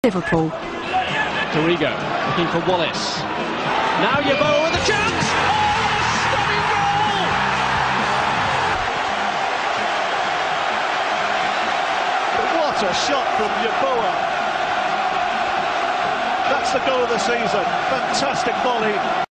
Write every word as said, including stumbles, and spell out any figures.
Liverpool. Dorigo looking for Wallace. Now Yeboah with a chance! Oh, stunning goal! What a shot from Yeboah! That's the goal of the season. Fantastic volley.